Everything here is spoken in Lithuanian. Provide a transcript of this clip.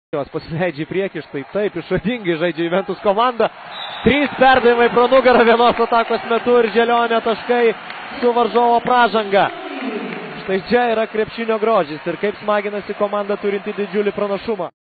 Jos pasileidžia į priekį, štai taip išradingai žaidžia Juventus komanda. 3 perdavimai pro nugarą vienos atakos metu ir Želionio taškai su varžovo pražanga. Štai čia yra krepšinio grožis ir kaip smaginasi komanda turinti didžiulį pranašumą.